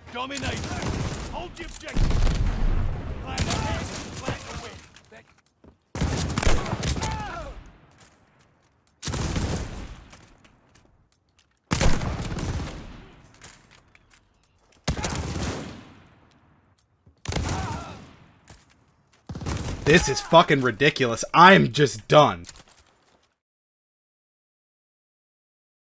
Dominate. Hold the objective. Plan ahead. Plan to win. This is fucking ridiculous. I'm just done.